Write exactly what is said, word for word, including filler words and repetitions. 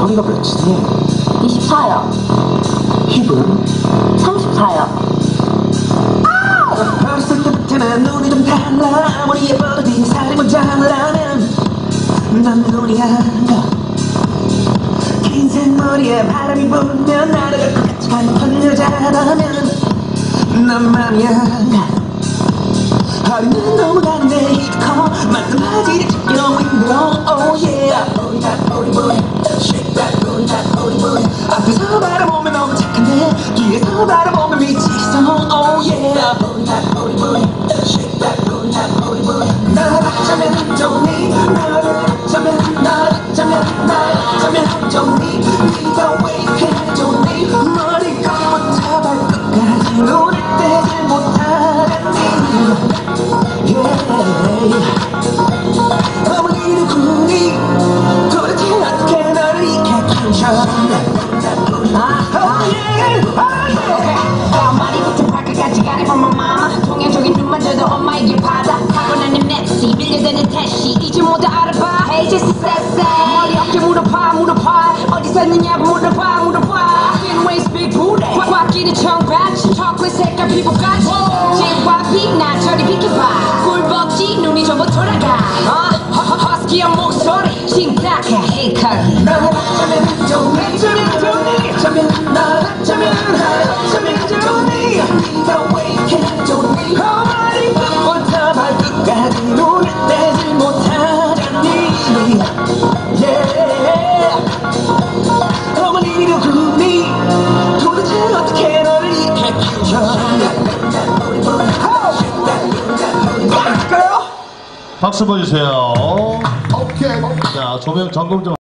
나이가 몇이지? 이십사요. 힙은? 삼십사요. 어렸을 때부터 난 눈이 좀 달라. 아무리 예뻐도 네 살이 모자라면 난 눈이 안 가. 긴 생머리에 바람이 불면 날아갈 것 같이 가는 여자라면 난 맘이 안 가. 허리는 너무 가는데 이거 커 말끔하지 찾기 너무 힘들어. Oh yeah. Booty that booty booty shake that booty that booty booty. 앞에서 바라보면 너무 착한데 뒤에서 바라보면 미치겠어. Oh yeah. Booty that booty booty shake that booty that booty booty. 나를 어쩌면 좋니 나를 어쩌면 나를 어쩌면 나를 어쩌면 좋니 네가 왜 이렇게 좋니 머리부터 발끝까지 눈을 떼지 못하겠니. 어머니 누구니 도대체 어떻게 너를 이렇게 키우셔. 머리부터 발끝까지 가리보면 마마 통행적인 눈만 줘도 엄마에게 받아 타고나는 넷시 빌려대는 태시 이제 모두 알아봐. Hey just sexy 머리 어깨 물어봐 물어봐 어디서 있느냐고 물어봐 물어봐 Thin waist big booty 꽉 끼는 청바지 초콜릿 색깔 피부까지 지와 빛나 저리 비켜봐 꿀벅지 눈이 전부 돌아가 허스키한 목소리 심각해 헤이커 나를 어쩌면 좋니 어쩌면 좋니 어쩌면 나를 어쩌면 나를 어쩌면 좋니 네가 왜 이렇게 좋니 머리부터 발끝까지 눈을 떼지 못하잖니. Yeah. 어머니 누구니 도대체 어떻게 너를 이렇게 키우셔. 박수 보여주세요. 오케이. 자, 조명 점검 좀.